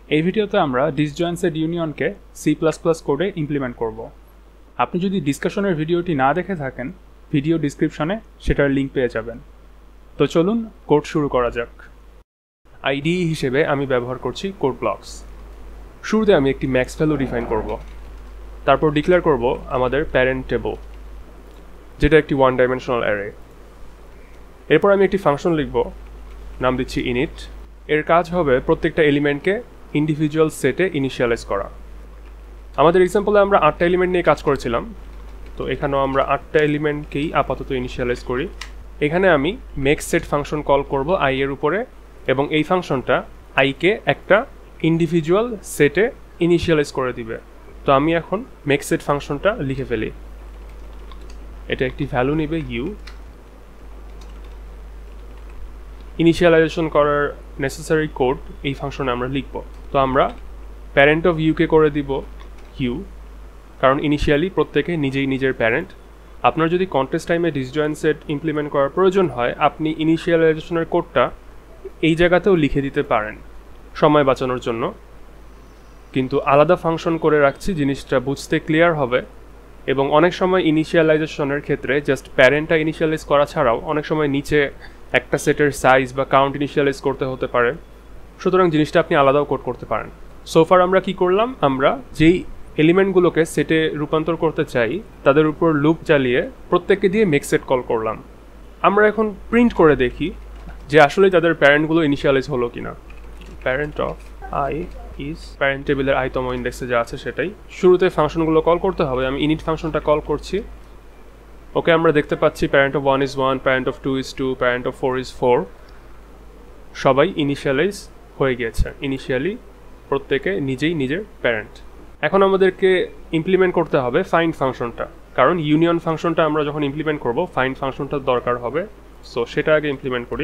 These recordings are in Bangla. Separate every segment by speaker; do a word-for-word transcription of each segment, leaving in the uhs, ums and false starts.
Speaker 1: এই ভিডিওতে আমরা ডিসজয়েন্টেড ইউনিয়নকে সি প্লাস প্লাস কোডে ইমপ্লিমেন্ট করব। আপনি যদি ডিসকাশনের ভিডিওটি না দেখে থাকেন, ভিডিও ডিসক্রিপশনে সেটার লিঙ্ক পেয়ে যাবেন। তো চলুন কোড শুরু করা যাক। আইডিই হিসেবে আমি ব্যবহার করছি কোড ব্লকস। শুরুতে আমি একটি ম্যাক্স ভ্যালু ডিফাইন করব, তারপর ডিক্লেয়ার করব আমাদের প্যারেন্ট টেবল, যেটা একটি ওয়ান ডাইমেনশনাল অ্যারে। এরপর আমি একটি ফাংশন লিখব, নাম দিচ্ছি ইনিট। এর কাজ হবে প্রত্যেকটা এলিমেন্টকে ইন্ডিভিজুয়াল সেটে ইনিশিয়ালাইজ করা। আমাদের এক্সাম্পলে আমরা আটটা এলিমেন্ট নিয়ে কাজ করেছিলাম, তো এখানেও আমরা আটটা এলিমেন্টকেই আপাতত ইনিশিয়ালাইজ করি। এখানে আমি মেক সেট ফাংশন কল করব আই এর উপরে, এবং এই ফাংশনটা আইকে একটা ইন্ডিভিজুয়াল সেটে ইনিশিয়ালাইজ করে দিবে। তো আমি এখন মেক সেট ফাংশনটা লিখে ফেলি। এটা একটি ভ্যালু নেবে ইউ। ইনিশিয়ালাইজেশন করার নেসেসারি কোড এই ফাংশনে আমরা লিখব। তো আমরা প্যারেন্ট অফ ইউকে করে দিব ইউ, কারণ ইনিশিয়ালি প্রত্যেকে নিজেই নিজের প্যারেন্ট। আপনার যদি কন্টেস্ট টাইমে ডিসজয়েন্ট সেট ইমপ্লিমেন্ট করার প্রয়োজন হয়, আপনি ইনিশিয়ালাইজেশনের কোডটা এই জায়গাতেও লিখে দিতে পারেন সময় বাঁচানোর জন্য, কিন্তু আলাদা ফাংশন করে রাখছি, জিনিসটা বুঝতে ক্লিয়ার হবে। এবং অনেক সময় ইনিশিয়ালাইজেশনের ক্ষেত্রে জাস্ট প্যারেন্টটা ইনিশিয়ালাইজ করা ছাড়াও অনেক সময় নিচে একটা সেটের সাইজ বা কাউন্ট ইনিশিয়ালাইজ করতে হতে পারে, সুতরাং জিনিসটা আপনি আলাদাও কোড করতে পারেন। সোফার আমরা কি করলাম, আমরা যেই এলিমেন্টগুলোকে সেটে রূপান্তর করতে চাই তাদের উপর লুপ চালিয়ে প্রত্যেককে দিয়ে মেক সেট কল করলাম। আমরা এখন প্রিন্ট করে দেখি যে আসলে তাদের প্যারেন্টগুলো ইনিশিয়ালাইজ হলো কিনা। Parent of I is parent টেবিলের আইতম ইন্ডেক্সে যা আছে সেটাই। শুরুতে ফাংশনগুলো কল করতে হবে। আমি ইনিট ফাংশনটা কল করছি। ওকে, আমরা দেখতে পাচ্ছি parent of one is one, parent of two is two, parent of four is four. সবাই ইনিশিয়ালাইজ হয়ে গিয়েছে। ইনিশিয়ালি প্রত্যেকে নিজেই নিজের প্যারেন্ট। এখন আমাদেরকে ইমপ্লিমেন্ট করতে হবে ফাইন্ড ফাংশনটা, কারণ ইউনিয়ন ফাংশনটা আমরা যখন ইমপ্লিমেন্ট করব ফাইন্ড ফাংশনটা দরকার হবে। সো সেটা আগে ইমপ্লিমেন্ট করি।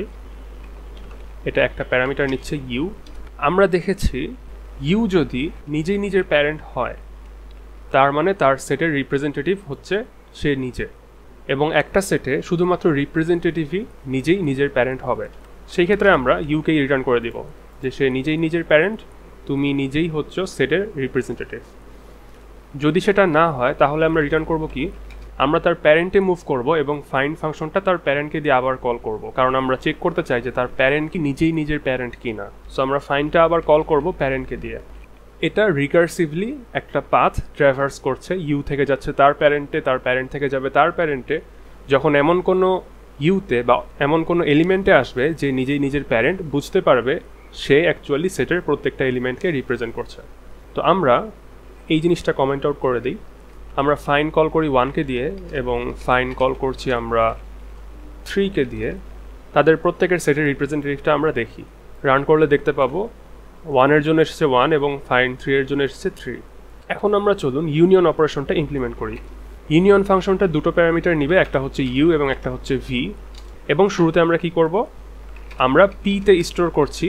Speaker 1: এটা একটা প্যারামিটার নিচ্ছে ইউ। আমরা দেখেছি ইউ যদি নিজেই নিজের প্যারেন্ট হয়, তার মানে তার সেটের রিপ্রেজেন্টেটিভ হচ্ছে সে নিজে, এবং একটা সেটে শুধুমাত্র রিপ্রেজেন্টেটিভই নিজেই নিজের প্যারেন্ট হবে। সেই ক্ষেত্রে আমরা ইউকেই রিটার্ন করে দিব যে সে নিজেই নিজের প্যারেন্ট, তুমি নিজেই হচ্ছ সেটের রিপ্রেজেন্টেটিভ। যদি সেটা না হয় তাহলে আমরা রিটার্ন করব কি, আমরা তার প্যারেন্টে মুভ করব এবং ফাইন্ড ফাংশনটা তার প্যারেন্টকে দিয়ে আবার কল করব, কারণ আমরা চেক করতে চাই যে তার প্যারেন্ট কি নিজেই নিজের প্যারেন্ট কি না। সো আমরা ফাইন্ডটা আবার কল করব প্যারেন্টকে দিয়ে। এটা রিকার্সিভলি একটা পাথ ট্র্যাভার্স করছে, ইউ থেকে যাচ্ছে তার প্যারেন্টে, তার প্যারেন্ট থেকে যাবে তার প্যারেন্টে। যখন এমন কোনো ইউতে বা এমন কোনো এলিমেন্টে আসবে যে নিজেই নিজের প্যারেন্ট, বুঝতে পারবে সে অ্যাকচুয়ালি সেটের প্রত্যেকটা এলিমেন্টকে রিপ্রেজেন্ট করছে। তো আমরা এই জিনিসটা কমেন্ট আউট করে দিই। আমরা ফাইন কল করি ওয়ানকে দিয়ে, এবং ফাইন কল করছি আমরা থ্রিকে দিয়ে। তাদের প্রত্যেকের সেটের রিপ্রেজেন্টেটিভটা আমরা দেখি। রান করলে দেখতে পাবো ওয়ানের জন্য এসেছে ওয়ান এবং ফাইন থ্রি এর জন্য এসেছে থ্রি। এখন আমরা চলুন ইউনিয়ন অপারেশনটা ইমপ্লিমেন্ট করি। ইউনিয়ন ফাংশনটা দুটো প্যারামিটার নিবে, একটা হচ্ছে ইউ এবং একটা হচ্ছে ভি। এবং শুরুতে আমরা কি করব, আমরা পিতে স্টোর করছি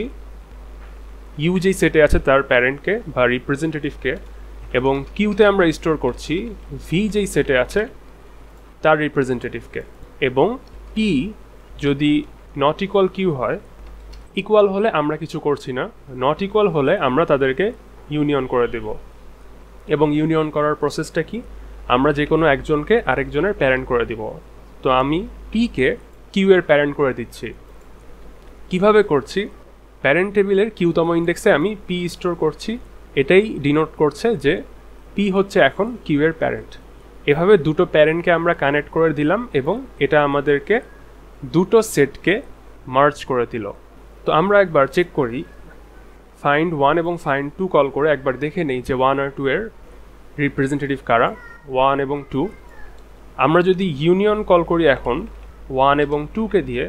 Speaker 1: ইউ যেই সেটে আছে তার প্যারেন্টকে বা রিপ্রেজেন্টেটিভকে, এবং কিউতে আমরা স্টোর করছি ভি যেই সেটে আছে তার রিপ্রেজেন্টেটিভকে। এবং পি যদি নট ইকুয়াল কিউ হয়, ইকুয়াল হলে আমরা কিছু করছি না, নট ইকুয়াল হলে আমরা তাদেরকে ইউনিয়ন করে দেব। এবং ইউনিয়ন করার প্রসেসটা কি, আমরা যে কোনো একজনকে আরেকজনের প্যারেন্ট করে দিব। তো আমি পিকে কিউ এর প্যারেন্ট করে দিচ্ছি। কিভাবে করছি, প্যারেন্ট টেবিলের কিউতম ইন্ডেক্সে আমি পি স্টোর করছি। এটাই ডিনোট করছে যে পি হচ্ছে এখন কিউ এর প্যারেন্ট। এভাবে দুটো প্যারেন্টকে আমরা কানেক্ট করে দিলাম, এবং এটা আমাদেরকে দুটো সেটকে মার্জ করে দিল। তো আমরা একবার চেক করি, ফাইন্ড ওয়ান এবং ফাইন্ড টু কল করে একবার দেখে নেই যে ওয়ান আর টু এর রিপ্রেজেন্টেটিভ কারা, ওয়ান এবং টু। আমরা যদি ইউনিয়ন কল করি এখন ওয়ান এবং টুকে দিয়ে,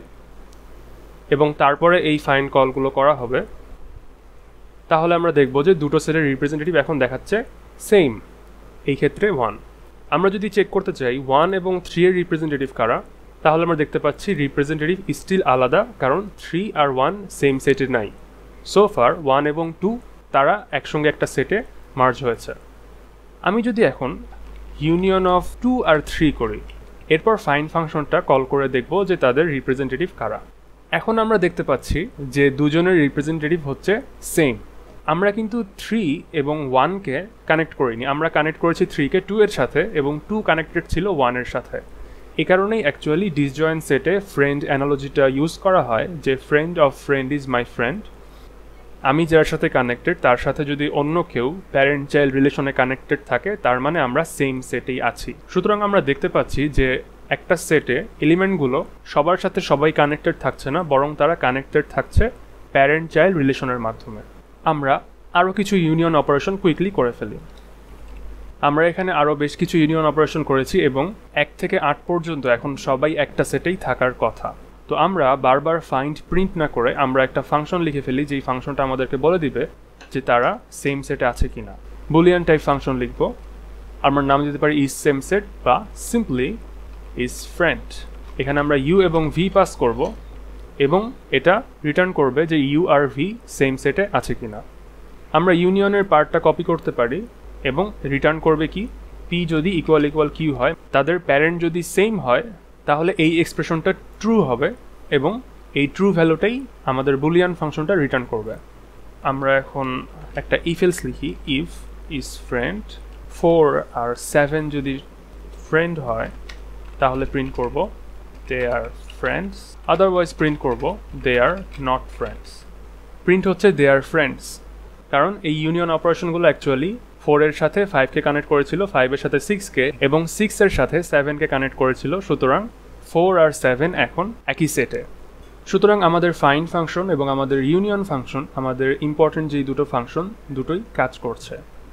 Speaker 1: এবং তারপরে এই ফাইন্ড কলগুলো করা হবে, তাহলে আমরা দেখব যে দুটো সেটের রিপ্রেজেন্টেটিভ এখন দেখাচ্ছে সেম, এই ক্ষেত্রে ওয়ান। আমরা যদি চেক করতে চাই ওয়ান এবং থ্রি এর রিপ্রেজেন্টেটিভ কারা, তাহলে আমরা দেখতে পাচ্ছি রিপ্রেজেন্টেটিভ স্টিল আলাদা, কারণ থ্রি আর ওয়ান সেম সেটে নাই। সো ফার ওয়ান এবং টু তারা একসঙ্গে একটা সেটে মার্জ হয়েছে। আমি যদি এখন ইউনিয়ন অফ টু আর থ্রি করি, এরপর ফাইন্ড ফাংশনটা কল করে দেখব যে তাদের রিপ্রেজেন্টেটিভ কারা। এখন আমরা দেখতে পাচ্ছি যে দুজনের রিপ্রেজেন্টেটিভ হচ্ছে সেম। আমরা কিন্তু থ্রি এবং ওয়ানকে কানেক্ট করিনি, আমরা কানেক্ট করেছি থ্রিকে টু এর সাথে এবং টু কানেক্টেড ছিল ওয়ানের সাথে। এই কারণেই অ্যাকচুয়ালি ডিসজয়েন্ট সেটে ফ্রেন্ড অ্যানালজিটা ইউজ করা হয়, যে friend of friend is my friend. আমি যার সাথে কানেক্টেড তার সাথে যদি অন্য কেউ প্যারেন্ট চাইল্ড রিলেশনে কানেক্টেড থাকে, তার মানে আমরা সেম সেটেই আছি। সুতরাং আমরা দেখতে পাচ্ছি যে একটা সেটে এলিমেন্টগুলো সবার সাথে সবাই কানেক্টেড থাকছে না, বরং তারা কানেক্টেড থাকছে প্যারেন্ট চাইল্ড রিলেশনের মাধ্যমে। আমরা আরও কিছু ইউনিয়ন অপারেশন কুইকলি করে ফেলি। আমরা এখানে আরও বেশ কিছু ইউনিয়ন অপারেশন করেছি এবং এক থেকে আট পর্যন্ত এখন সবাই একটা সেটেই থাকার কথা। তো আমরা বারবার ফাইন্ড প্রিন্ট না করে আমরা একটা ফাংশন লিখে ফেলি, যেই ফাংশনটা আমাদেরকে বলে দিবে যে তারা সেম সেটে আছে কিনা। বুলিয়ান টাইপ ফাংশন লিখব, আমরা নাম দিতে পারি ইজ সেম সেট বা সিম্পলি ইজ ফ্রেন্ড। এখানে আমরা ইউ এবং ভি পাস করব এবং এটা রিটার্ন করবে যে ইউ আর ভি সেম সেটে আছে কিনা। আমরা ইউনিয়নের পার্টটা কপি করতে পারি এবং রিটার্ন করবে কি, পি যদি ইকুয়াল ইকুয়াল কিউ হয়, তাদের প্যারেন্ট যদি সেম হয়, তাহলে এই এক্সপ্রেশনটা ট্রু হবে এবং এই ট্রু ভ্যালুটাই আমাদের বুলিয়ান ফাংশনটা রিটার্ন করবে। আমরা এখন একটা ইফ এলস লিখি, ইফ ইজ ফ্রেন্ড ফোর আর সেভেন যদি ফ্রেন্ড হয় তাহলে প্রিন্ট করব they are friends, otherwise print করব they are not friends. Print হচ্ছে দে আর ফ্রেন্ডস, কারণ এই ইউনিয়ন অপারেশনগুলো অ্যাকচুয়ালি ফোরের সাথে ফাইভকে কানেক্ট করেছিল, ফাইভের সাথে সিক্সকে এবং সিক্সের সাথে সেভেনকে কানেক্ট করেছিল। সুতরাং ফোর আর সেভেন এখন একই সেটে। সুতরাং আমাদের ফাইন্ড ফাংশন এবং আমাদের ইউনিয়ন ফাংশন, আমাদের ইম্পর্টেন্ট যেই দুটো ফাংশন, দুটোই কাজ করছে।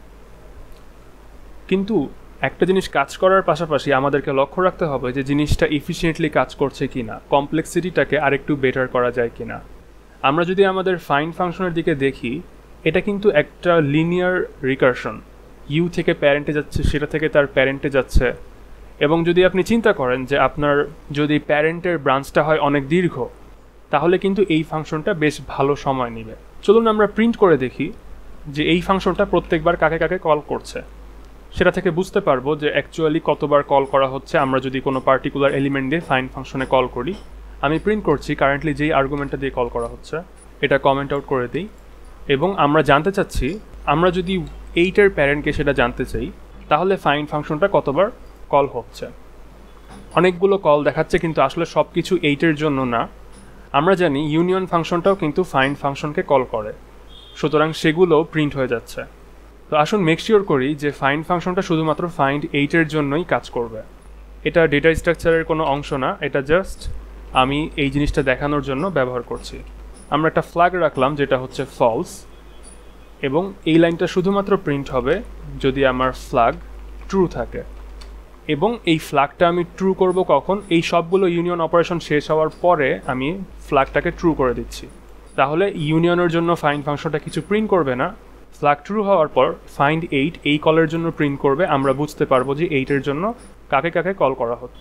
Speaker 1: কিন্তু একটা জিনিস কাজ করার পাশাপাশি আমাদেরকে লক্ষ্য রাখতে হবে যে জিনিসটা এফিশিয়েন্টলি কাজ করছে কিনা, কমপ্লেক্সিটিটাকে আরেকটু বেটার করা যায় কিনা। আমরা যদি আমাদের ফাইন্ড ফাংশনের দিকে দেখি, এটা কিন্তু একটা লিনিয়ার রিকারশন, ইউ থেকে প্যারেন্টে যাচ্ছে, সেটা থেকে তার প্যারেন্টে যাচ্ছে। এবং যদি আপনি চিন্তা করেন যে আপনার যদি প্যারেন্টের ব্রাঞ্চটা হয় অনেক দীর্ঘ, তাহলে কিন্তু এই ফাংশনটা বেশ ভালো সময় নেবে। চলুন আমরা প্রিন্ট করে দেখি যে এই ফাংশনটা প্রত্যেকবার কাকে কাকে কল করছে। সেটা থেকে বুঝতে পারবো যে অ্যাকচুয়ালি কতবার কল করা হচ্ছে আমরা যদি কোনো পার্টিকুলার এলিমেন্ট দিয়ে ফাইন্ড ফাংশনে কল করি। আমি প্রিন্ট করছি কারেন্টলি যেই আর্গুমেন্টটা দিয়ে কল করা হচ্ছে, এটা কমেন্ট আউট করে দিই এবং আমরা জানতে চাচ্ছি, আমরা যদি এইটের প্যারেন্টকে সেটা জানতে চাই, তাহলে ফাইন্ড ফাংশনটা কতবার কল হচ্ছে। অনেকগুলো কল দেখাচ্ছে কিন্তু আসলে সব কিছু এইটের জন্য না। আমরা জানি ইউনিয়ন ফাংশনটাও কিন্তু ফাইন্ড ফাংশনকে কল করে, সুতরাং সেগুলো প্রিন্ট হয়ে যাচ্ছে। তো আসুন মেক শিওর করি যে ফাইন্ড ফাংশনটা শুধুমাত্র ফাইন্ড এইটের জন্যই কাজ করবে। এটা ডেটা স্ট্রাকচারের কোনো অংশ না, এটা জাস্ট আমি এই জিনিসটা দেখানোর জন্য ব্যবহার করছি। আমরা একটা ফ্ল্যাগ রাখলাম যেটা হচ্ছে ফলস, এবং এই লাইনটা শুধুমাত্র প্রিন্ট হবে যদি আমার ফ্ল্যাগ ট্রু থাকে। এবং এই ফ্ল্যাগটা আমি ট্রু করব কখন, এই সবগুলো ইউনিয়ন অপারেশন শেষ হওয়ার পরে আমি ফ্ল্যাগটাকে ট্রু করে দিচ্ছি। তাহলে ইউনিয়নের জন্য ফাইন্ড ফাংশনটা কিছু প্রিন্ট করবে না, ফ্ল্যাগ ট্রু হওয়ার পর ফাইন্ড এইট এই কলের জন্য প্রিন্ট করবে। আমরা বুঝতে পারবো যে এইটের জন্য কাকে কাকে কল করা হচ্ছে।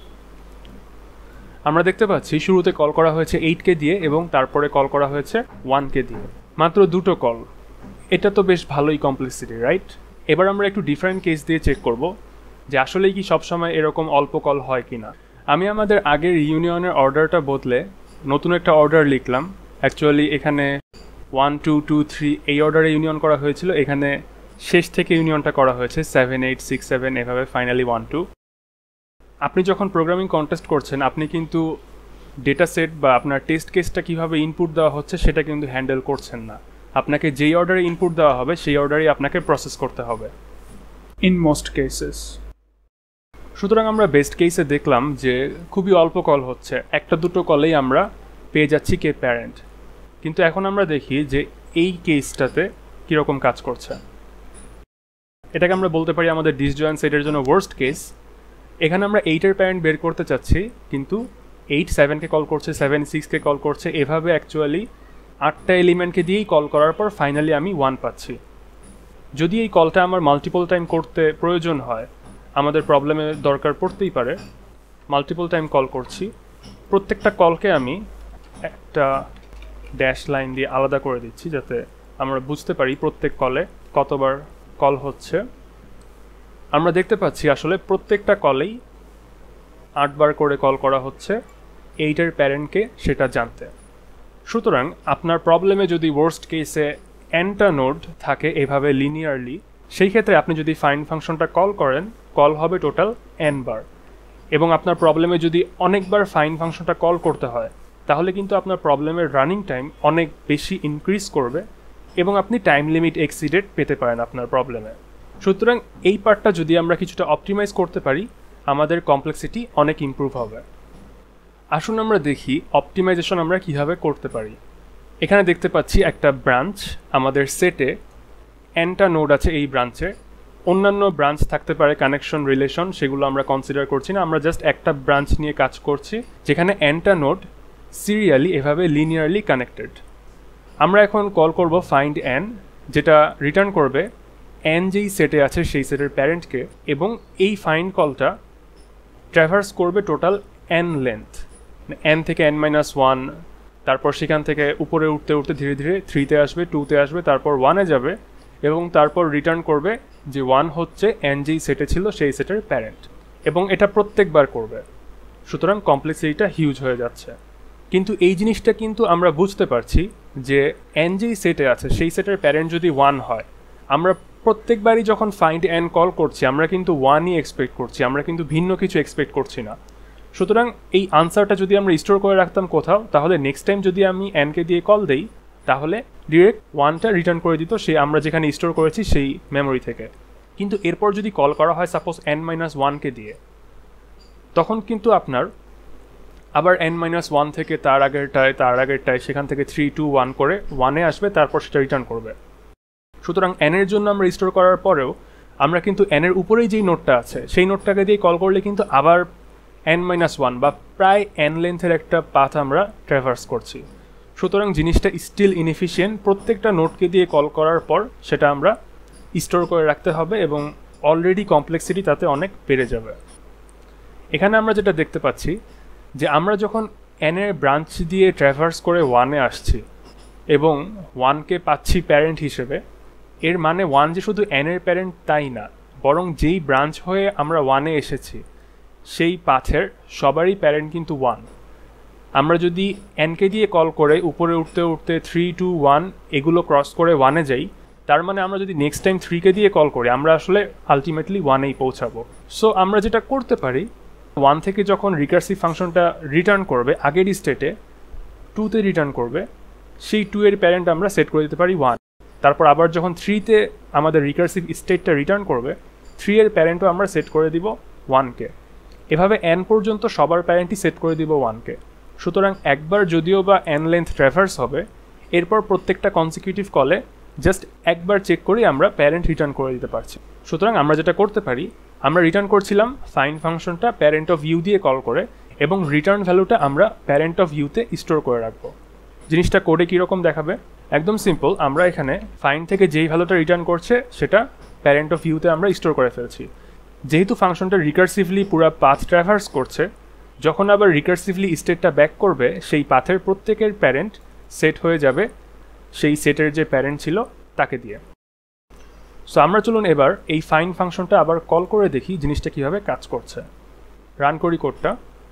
Speaker 1: আমরা দেখতে পাচ্ছি শুরুতে কল করা হয়েছে এইটকে দিয়ে এবং তারপরে কল করা হয়েছে ওয়ানকে দিয়ে, মাত্র দুটো কল। এটা তো বেশ ভালোই কমপ্লেক্সিটি, রাইট? এবার আমরা একটু ডিফারেন্ট কেস দিয়ে চেক করব যে আসলেই কি সবসময় এরকম অল্প কল হয় কি না। আমি আমাদের আগের ইউনিয়নের অর্ডারটা বদলে নতুন একটা অর্ডার লিখলাম। অ্যাকচুয়ালি এখানে ওয়ান টু টু থ্রি এই অর্ডারে ইউনিয়ন করা হয়েছিল, এখানে শেষ থেকে ইউনিয়নটা করা হয়েছে সেভেন এইট সিক্স সেভেন এভাবে ফাইনালি ওয়ান টু। আপনি যখন প্রোগ্রামিং কন্টেস্ট করছেন, আপনি কিন্তু ডেটা সেট বা আপনার টেস্ট কেসটা কীভাবে ইনপুট দেওয়া হচ্ছে সেটা কিন্তু হ্যান্ডেল করছেন না। আপনাকে যেই অর্ডারে ইনপুট দেওয়া হবে সেই অর্ডারেই আপনাকে প্রসেস করতে হবে ইন মোস্ট কেসেস। সুতরাং আমরা বেস্ট কেসে দেখলাম যে খুবই অল্প কল হচ্ছে, একটা দুটো কলেই আমরা পেয়ে যাচ্ছি কে প্যারেন্ট। কিন্তু এখন আমরা দেখি যে এই কেসটাতে কীরকম কাজ করছে। এটাকে আমরা বলতে পারি আমাদের ডিসজয়েন্ট সেটের জন্য ওয়ার্স্ট কেস। এখানে আমরা এইটের প্যারেন্ট বের করতে চাচ্ছি, কিন্তু এইট সেভেনকে কল করছে, সেভেন সিক্সকে কল করছে, এভাবে অ্যাকচুয়ালি আটটা এলিমেন্টকে দিয়েই কল করার পর ফাইনালি আমি ওয়ান পাচ্ছি। যদি এই কলটা আমার মাল্টিপল টাইম করতে প্রয়োজন হয়, আমাদের প্রবলেমে দরকার পড়তেই পারে, মাল্টিপল টাইম কল করছি, প্রত্যেকটা কলকে আমি একটা ড্যাশ লাইন দিয়ে আলাদা করে দিচ্ছি যাতে আমরা বুঝতে পারি প্রত্যেক কলে কতবার কল হচ্ছে। আমরা দেখতে পাচ্ছি আসলে প্রত্যেকটা কলেই আটবার করে কল করা হচ্ছে এইটের প্যারেন্টকে সেটা জানতে। সুতরাং আপনার প্রবলেমে যদি ওয়ার্স্ট কেসে এনটা নোড থাকে এভাবে লিনিয়ারলি, সেই ক্ষেত্রে আপনি যদি ফাইন্ড ফাংশনটা কল করেন, কল হবে টোটাল এন বার। এবং আপনার প্রবলেমে যদি অনেকবার ফাইন্ড ফাংশনটা কল করতে হয়, তাহলে কিন্তু আপনার প্রবলেমের রানিং টাইম অনেক বেশি ইনক্রিজ করবে এবং আপনি টাইম লিমিট এক্সিডেড পেতে পারেন আপনার প্রবলেমে। সুতরাং এই পার্টটা যদি আমরা কিছুটা অপটিমাইজ করতে পারি, আমাদের কমপ্লেক্সিটি অনেক ইমপ্রুভ হবে। আসুন আমরা দেখি অপটিমাইজেশন আমরা কিভাবে করতে পারি। এখানে দেখতে পাচ্ছি একটা ব্রাঞ্চ আমাদের সেটে, এনটা নোড আছে এই ব্রাঞ্চে, অন্যান্য ব্রাঞ্চ থাকতে পারে কানেকশন রিলেশন, সেগুলো আমরা কনসিডার করছি না, আমরা জাস্ট একটা ব্রাঞ্চ নিয়ে কাজ করছি যেখানে এনটা নোড সিরিয়ালি এভাবে লিনিয়ারলি কানেক্টেড। আমরা এখন কল করব ফাইন্ড এন, যেটা রিটার্ন করবে এন যেই সেটে আছে সেই সেটের প্যারেন্টকে, এবং এই ফাইন্ড কলটা ট্র্যাভার্স করবে টোটাল এন লেন্থ, এন থেকে এন মাইনাস ওয়ান, তারপর সেখান থেকে উপরে উঠতে উঠতে ধীরে ধীরে থ্রিতে আসবে, টুতে আসবে, তারপর ওয়ানে যাবে, এবং তারপর রিটার্ন করবে যে ওয়ান হচ্ছে এন যেই সেটে ছিল সেই সেটের প্যারেন্ট, এবং এটা প্রত্যেকবার করবে। সুতরাং কমপ্লেক্সিটিটা হিউজ হয়ে যাচ্ছে। কিন্তু এই জিনিসটা কিন্তু আমরা বুঝতে পারছি যে এন যেই সেটে আছে সেই সেটের প্যারেন্ট যদি ওয়ান হয়, আমরা প্রত্যেকবারই যখন ফাইন্ড এন কল করছি আমরা কিন্তু ওয়ানই এক্সপেক্ট করছি, আমরা কিন্তু ভিন্ন কিছু এক্সপেক্ট করছি না। সুতরাং এই আনসারটা যদি আমরা স্টোর করে রাখতাম কোথাও, তাহলে নেক্সট টাইম যদি আমি এনকে দিয়ে কল দেই, তাহলে ডিরেক্ট ওয়ানটা রিটার্ন করে দিত সে আমরা যেখানে স্টোর করেছি সেই মেমোরি থেকে। কিন্তু এরপর যদি কল করা হয় সাপোজ এন মাইনাস ওয়ানকে দিয়ে, তখন কিন্তু আপনার আবার এন মাইনাস ওয়ান থেকে তার আগেরটায় তার আগেরটায় সেখান থেকে থ্রি টু ওয়ান করে ওয়ানে আসবে, তারপর সেটা রিটার্ন করবে। সুতরাং এনের জন্য আমরা স্টোর করার পরেও আমরা কিন্তু এনের উপরেই যেই নোটটা আছে সেই নোটটাকে দিয়ে কল করলে কিন্তু আবার এন মাইনাস ওয়ান বা প্রায় এন লেন্থের একটা পাথ আমরা ট্র্যাভার্স করছি। সুতরাং জিনিসটা স্টিল ইনএফিশিয়েন্ট। প্রত্যেকটা নোটকে দিয়ে কল করার পর সেটা আমরা স্টোর করে রাখতে হবে এবং অলরেডি কমপ্লেক্সিটি তাতে অনেক বেড়ে যাবে। এখানে আমরা যেটা দেখতে পাচ্ছি যে আমরা যখন এনের ব্রাঞ্চ দিয়ে ট্র্যাভার্স করে ওয়ানে আসছি এবং ওয়ানকে পাচ্ছি প্যারেন্ট হিসেবে, এর মানে ওয়ান যে শুধু এনের প্যারেন্ট তাই না, বরং যেই ব্রাঞ্চ হয়ে আমরা ওয়ানে এসেছি সেই পাথের সবারই প্যারেন্ট কিন্তু ওয়ান। আমরা যদি এনকে দিয়ে কল করে উপরে উঠতে উঠতে থ্রি টু ওয়ান এগুলো ক্রস করে ওয়ানে যাই, তার মানে আমরা যদি নেক্সট টাইম থ্রিকে দিয়ে কল করি আমরা আসলে আলটিমেটলি ওয়ানেই পৌঁছাবো। সো আমরা যেটা করতে পারি, ওয়ান থেকে যখন রিকার্সিভ ফাংশনটা রিটার্ন করবে আগের স্টেটে টুতে রিটার্ন করবে, সেই টু এর প্যারেন্ট আমরা সেট করে দিতে পারি ওয়ান। তারপর আবার যখন থ্রিতে আমাদের রিকার্সিভ স্টেটটা রিটার্ন করবে, থ্রি এর প্যারেন্টও আমরা সেট করে দিব ওয়ানকে। এভাবে এন পর্যন্ত সবার প্যারেন্টই সেট করে দিব ওয়ানকে। সুতরাং একবার যদিও বা এন লেন্থ ট্র্যাভার্স হবে, এরপর প্রত্যেকটা কনসিকিউটিভ কলে জাস্ট একবার চেক করি আমরা প্যারেন্ট রিটার্ন করে দিতে পারছি। সুতরাং আমরা যেটা করতে পারি, আমরা রিটার্ন করছিলাম ফাইন্ড ফাংশনটা প্যারেন্ট অফ ইউ দিয়ে কল করে, এবং রিটার্ন ভ্যালুটা আমরা প্যারেন্ট অফ ইউতে স্টোর করে রাখবো। জিনিসটা কোডে কীরকম দেখাবে? একদম সিম্পল। আমরা এখানে ফাইন্ড থেকে যেই ভ্যালুটা রিটার্ন করছে সেটা প্যারেন্ট অফ ইউতে আমরা স্টোর করে ফেলছি। যেহেতু ফাংশনটা রিকার্সিভলি পুরো পাথ ট্র্যাভার্স করছে, যখন আবার রিকার্সিভলি স্টেটটা ব্যাক করবে সেই পাথের প্রত্যেকের প্যারেন্ট সেট হয়ে যাবে সেই সেটের যে প্যারেন্ট ছিল তাকে দিয়ে। সো আমরা চলুন এবার এই ফাইন্ড ফাংশনটা আবার কল করে দেখি জিনিসটা কীভাবে কাজ করছে। রান করি কোডটা।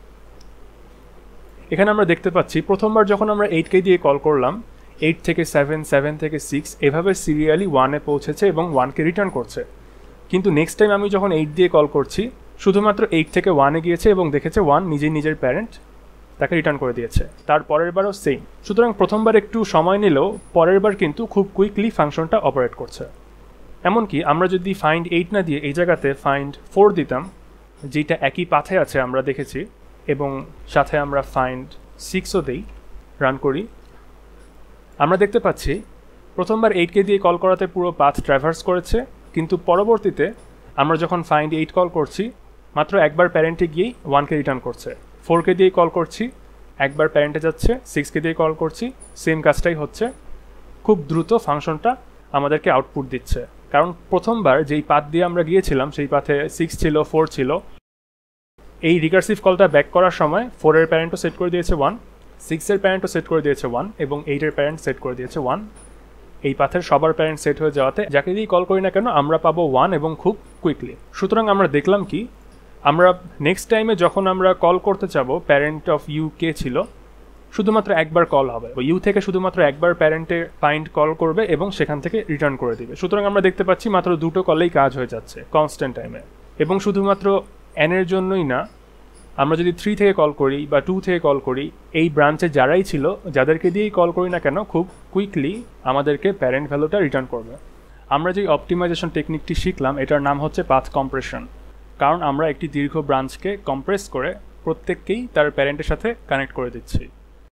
Speaker 1: এখানে আমরা দেখতে পাচ্ছি প্রথমবার যখন আমরা এইটকে দিয়ে কল করলাম, এইট থেকে সেভেন, সেভেন থেকে সিক্স এভাবে সিরিয়ালি ওয়ানে পৌঁছেছে এবং ওয়ানকে রিটার্ন করছে। কিন্তু নেক্সট টাইম আমি যখন এইট দিয়ে কল করছি, শুধুমাত্র এইট থেকে ওয়ানে গিয়েছে এবং দেখেছে ওয়ান নিজেই নিজের প্যারেন্ট তাকে রিটার্ন করে দিয়েছে। তার পরের বারও সেম। সুতরাং প্রথমবার একটু সময় নিলেও পরের বার কিন্তু খুব কুইকলি ফাংশনটা অপারেট করছে। এমনকি আমরা যদি ফাইন্ড এইট না দিয়ে এই জায়গাতে ফাইন্ড ফোর দিতাম, যেটা একই পাথে আছে আমরা দেখেছি, এবং সাথে আমরা ফাইন্ড সিক্সও দিই, রান করি, আমরা দেখতে পাচ্ছি প্রথমবার এইটকে দিয়ে কল করাতে পুরো পাথ ট্র্যাভার্স করেছে, কিন্তু পরবর্তীতে আমরা যখন ফাইন্ড এইট কল করছি মাত্র একবার প্যারেন্টে গিয়েই ওয়ানকে রিটার্ন করছে। ফোরকে দিয়ে কল করছি, একবার প্যারেন্টে যাচ্ছে, সিক্সকে দিয়ে কল করছি, সেম কাজটাই হচ্ছে। খুব দ্রুত ফাংশনটা আমাদেরকে আউটপুট দিচ্ছে, কারণ প্রথমবার যেই পাথ দিয়ে আমরা গিয়েছিলাম সেই পাথে সিক্স ছিল, ফোর ছিল। এই রিকার্সিভ কলটা ব্যাক করার সময় ফোরের প্যারেন্টও সেট করে দিয়েছে ওয়ান, সিক্সের প্যারেন্টও সেট করে দিয়েছে ওয়ান, এবং এইটের প্যারেন্ট সেট করে দিয়েছে ওয়ান। এই পাথের সবার প্যারেন্ট সেট হয়ে যাওয়াতে যাকে দিয়েই কল করি না কেন আমরা পাবো ওয়ান, এবং খুব কুইকলি। সুতরাং আমরা দেখলাম কি, আমরা নেক্সট টাইমে যখন আমরা কল করতে চাবো প্যারেন্ট অফ ইউ কে ছিল, শুধুমাত্র একবার কল হবে, ইউ থেকে শুধুমাত্র একবার প্যারেন্টে ফাইন্ড কল করবে এবং সেখান থেকে রিটার্ন করে দিবে। সুতরাং আমরা দেখতে পাচ্ছি মাত্র দুটো কলেই কাজ হয়ে যাচ্ছে কনস্ট্যান্ট টাইমে। এবং শুধুমাত্র এনের জন্যই না, আমরা যদি থ্রি থেকে কল করি বা টু থেকে কল করি, এই ব্রাঞ্চে যারাই ছিল যাদেরকে দিয়েই কল করি না কেন খুব কুইকলি আমাদেরকে প্যারেন্ট ভ্যালুটা রিটার্ন করবে। আমরা যে অপটিমাইজেশন টেকনিকটি শিখলাম এটার নাম হচ্ছে পাথ কম্প্রেশন, কারণ আমরা একটি দীর্ঘ ব্রাঞ্চকে কম্প্রেস করে প্রত্যেককেই তার প্যারেন্টের সাথে কানেক্ট করে দিচ্ছি।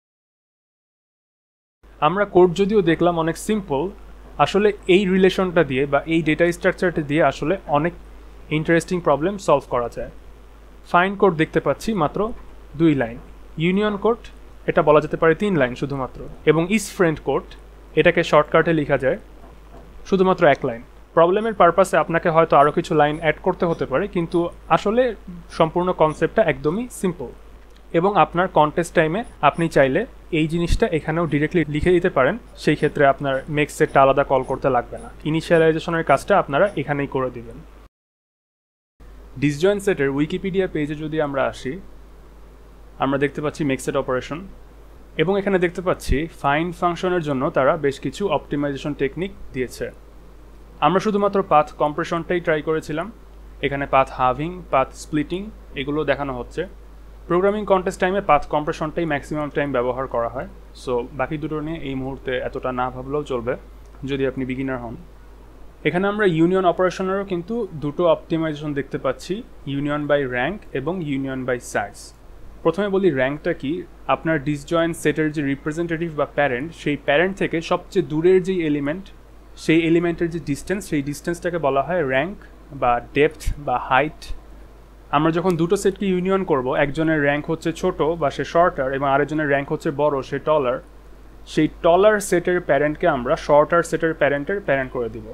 Speaker 1: আমরা কোড যদিও দেখলাম অনেক সিম্পল, আসলে এই রিলেশনটা দিয়ে বা এই ডেটা স্ট্রাকচারটা দিয়ে আসলে অনেক ইন্টারেস্টিং প্রবলেম সলভ করা যায়। ফাইন্ড কোড দেখতে পাচ্ছি মাত্র দুই লাইন, ইউনিয়ন কোড এটা বলা যেতে পারে তিন লাইন শুধুমাত্র, এবং ইস ফ্রেন্ড কোড এটাকে শর্টকাটে লেখা যায় শুধুমাত্র এক লাইন। প্রবলেমের পারপাসে আপনাকে হয়তো আরও কিছু লাইন অ্যাড করতে হতে পারে, কিন্তু আসলে সম্পূর্ণ কনসেপ্টটা একদমই সিম্পল। এবং আপনার কন্টেস্ট টাইমে আপনি চাইলে এই জিনিসটা এখানেও ডিরেক্টলি লিখে দিতে পারেন, সেই ক্ষেত্রে আপনার মেক সেটটা আলাদা কল করতে লাগবে না, ইনিশিয়ালাইজেশনের কাজটা আপনারা এখানেই করে দিবেন। ডিসজয়েন্ট সেটের উইকিপিডিয়া পেজে যদি আমরা আসি, আমরা দেখতে পাচ্ছি মেক সেট অপারেশন, এবং এখানে দেখতে পাচ্ছি ফাইন্ড ফাংশনের জন্য তারা বেশ কিছু অপটিমাইজেশন টেকনিক দিয়েছে। আমরা শুধুমাত্র পাথ কম্প্রেশনটাই ট্রাই করেছিলাম, এখানে পাথ হাভিং, পাথ স্প্লিটিং এগুলো দেখানো হচ্ছে। প্রোগ্রামিং কন্টেস্ট টাইমে পাথ কম্প্রেশনটাই ম্যাক্সিমাম টাইম ব্যবহার করা হয়, সো বাকি দুটো নিয়ে এই মুহূর্তে এতটা না ভাবলেও চলবে যদি আপনি বিগিনার হন। এখানে আমরা ইউনিয়ন অপারেশনেরও কিন্তু দুটো অপটিমাইজেশন দেখতে পাচ্ছি, ইউনিয়ন বাই র্যাঙ্ক এবং ইউনিয়ন বাই সাইজ। প্রথমে বলি র্যাঙ্কটা কি। আপনার ডিসজয়েন্ট সেটের যে রিপ্রেজেন্টেটিভ বা প্যারেন্ট, সেই প্যারেন্ট থেকে সবচেয়ে দূরের যেই এলিমেন্ট, সেই এলিমেন্টের যে ডিস্টেন্স, সেই ডিস্টেন্সটাকে বলা হয় র্যাঙ্ক বা ডেপথ বা হাইট। আমরা যখন দুটো সেটকে ইউনিয়ন করব, একজনের র্যাঙ্ক হচ্ছে ছোট বা সে শর্টার এবং আরেকজনের র্যাঙ্ক হচ্ছে বড়, সে টলার, সেই টলার সেটের প্যারেন্টকে আমরা শর্টার সেটের প্যারেন্টের প্যারেন্ট করে দিব।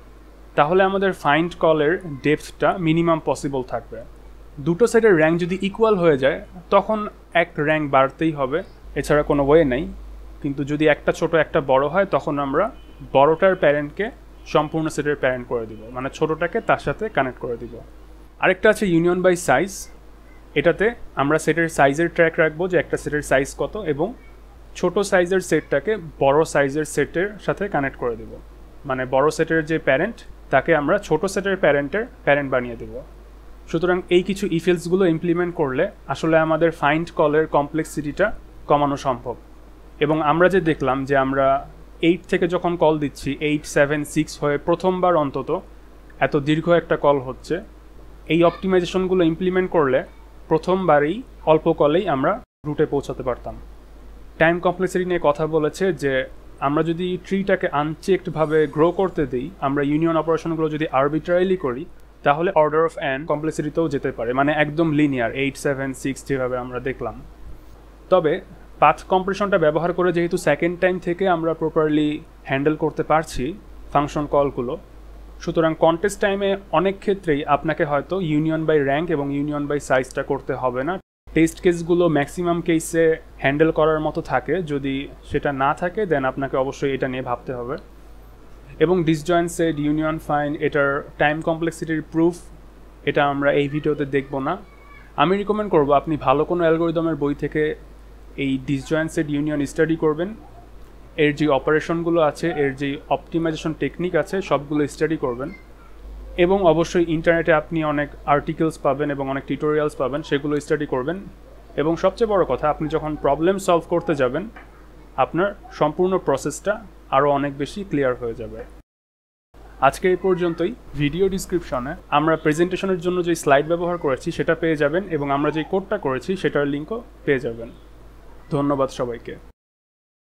Speaker 1: তাহলে আমাদের ফাইন্ড কলের ডেপথটা মিনিমাম পসিবল থাকবে। দুটো সেটের র্যাঙ্ক যদি ইকুয়াল হয়ে যায় তখন এক র্যাঙ্ক বাড়তেই হবে, এছাড়া কোনো ওয়ে নেই। কিন্তু যদি একটা ছোট একটা বড় হয় তখন আমরা বড়টার প্যারেন্টকে সম্পূর্ণ সেটের প্যারেন্ট করে দিব, মানে ছোটটাকে তার সাথে কানেক্ট করে দিব। আরেকটা আছে ইউনিয়ন বাই সাইজ, এটাতে আমরা সেটের সাইজের ট্র্যাক রাখবো যে একটা সেটের সাইজ কত, এবং ছোট সাইজের সেটটাকে বড় সাইজের সেটের সাথে কানেক্ট করে দেব, মানে বড় সেটের যে প্যারেন্ট তাকে আমরা ছোট সেটের প্যারেন্টের প্যারেন্ট বানিয়ে দেব। সুতরাং এই কিছু ইফেলসগুলো ইমপ্লিমেন্ট করলে আসলে আমাদের ফাইন্ড কলের কমপ্লেক্সিটিটা কমানো সম্ভব। এবং আমরা যে দেখলাম যে আমরা এইট থেকে যখন কল দিচ্ছি, এইট সেভেন সিক্স হয়ে প্রথমবার অন্তত এত দীর্ঘ একটা কল হচ্ছে, এই অপটিমাইজেশনগুলো ইমপ্লিমেন্ট করলে প্রথমবারেই অল্প কলেই আমরা রুটে পৌঁছাতে পারতাম। টাইম কমপ্লেক্সিটি নিয়ে কথা বলেছে যে আমরা যদি ট্রিটাকে আনচেকডভাবে গ্রো করতে দিই, আমরা ইউনিয়ন অপারেশনগুলো যদি আরবিট্রারিলি করি, তাহলে অর্ডার অফ এন কমপ্লেক্সিটিতেও যেতে পারে, মানে একদম লিনিয়ার এইট সেভেন সিক্স যেভাবে আমরা দেখলাম। তবে পাথ কম্প্রেশনটা ব্যবহার করে যেহেতু সেকেন্ড টাইম থেকে আমরা প্রপারলি হ্যান্ডেল করতে পারছি ফাংশন কলগুলো, সুতরাং কন্টেস্ট টাইমে অনেক ক্ষেত্রেই আপনাকে হয়তো ইউনিয়ন বাই র্যাঙ্ক এবং ইউনিয়ন বাই সাইজটা করতে হবে না। টেস্ট কেসগুলো ম্যাক্সিমাম কেসে হ্যান্ডেল করার মতো থাকে, যদি সেটা না থাকে দেন আপনাকে অবশ্যই এটা নিয়ে ভাবতে হবে। এবং ডিসজয়েন্ট সেট, ইউনিয়ন ফাইন্ড, এটার টাইম কমপ্লেক্সিটির প্রুফ এটা আমরা এই ভিডিওতে দেখব না। আমি রিকমেন্ড করব আপনি ভালো কোনো অ্যালগরিদমের বই থেকে এই ডিসজয়েন্ট সেট ইউনিয়ন স্টাডি করবেন, এর যে অপারেশনগুলো আছে, এর যে অপটিমাইজেশন টেকনিক আছে সবগুলো স্টাডি করবেন, এবং অবশ্যই ইন্টারনেটে আপনি অনেক আর্টিকেলস পাবেন এবং অনেক টিউটোরিয়ালস পাবেন, সেগুলো স্টাডি করবেন। এবং সবচেয়ে বড় কথা, আপনি যখন প্রবলেম সলভ করতে যাবেন আপনার সম্পূর্ণ প্রসেসটা আরও অনেক বেশি ক্লিয়ার হয়ে যাবে। আজকে এই পর্যন্তই। ভিডিও ডিসক্রিপশনে আমরা প্রেজেন্টেশনের জন্য যে স্লাইড ব্যবহার করেছি সেটা পেয়ে যাবেন, এবং আমরা যে কোডটা করেছি সেটার লিঙ্কও পেয়ে যাবেন। ধন্যবাদ সবাইকে।